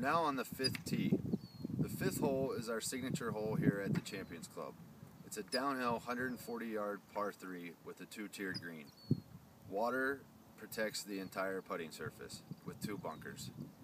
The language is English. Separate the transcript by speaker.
Speaker 1: now on the fifth tee. The fifth hole is our signature hole here at the Champions Club. It's a downhill 140-yard par 3 with a 2-tiered green. Water protects the entire putting surface with 2 bunkers.